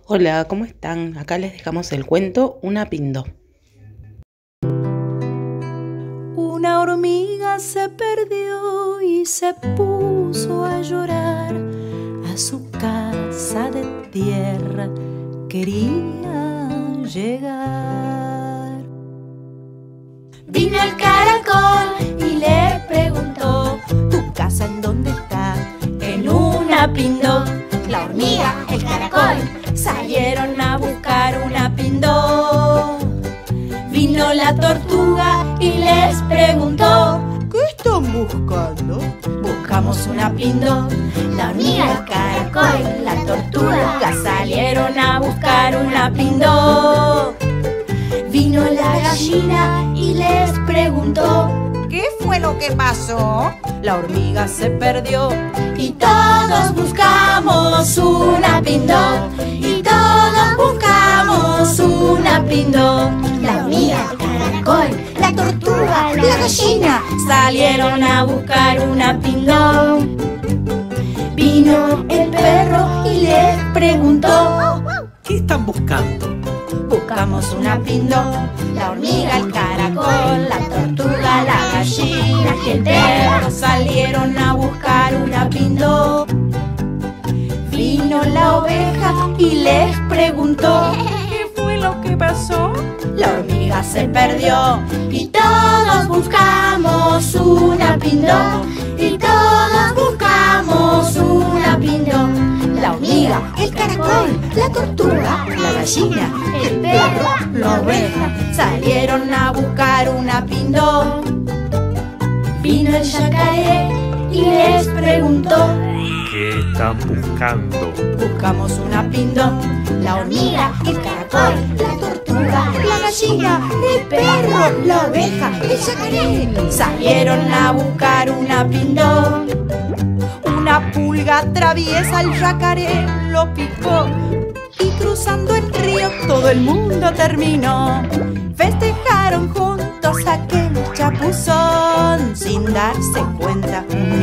Hola, ¿cómo están? Acá les dejamos el cuento Una Pindó. Una hormiga se perdió y se puso a llorar. A su casa de tierra quería llegar. Vino el caracol y le preguntó: ¿tu casa en dónde está? En una pindó. La hormiga, el caracol salieron a buscar una pindó. Vino la tortuga y les preguntó: ¿qué están buscando? Buscamos una pindó. La hormiga, el caracol, la tortuga salieron a buscar una pindó. Vino la gallina y les preguntó: ¿qué fue lo que pasó? La hormiga se perdió y todos buscamos una pindó. Y todos buscamos una pindó. La hormiga, el caracol, la tortuga, la gallina salieron a buscar una pindó. Vino el perro y les preguntó: ¿qué están buscando? buscamos una pindó. La hormiga, el caracol, la tortuga, la gallina y el perro salieron a buscar una pindó. Vino la oveja y les preguntó: ¿qué fue lo que pasó? La hormiga se perdió y todos buscamos una pindó. Y todos buscamos una pindó. La hormiga, el caracol, la tortuga, la gallina, el perro, la oveja salieron a buscar una pindó. Vino el yacaré y les preguntó: ¿qué están buscando? buscamos una pindó. La hormiga, el caracol, la tortuga, la gallina, el perro, la oveja, el yacaré salieron a buscar una pindó. Una pulga traviesa al yacaré lo picó y cruzando el río todo el mundo terminó. Festejaron juntos aquel chapuzón sin darse cuenta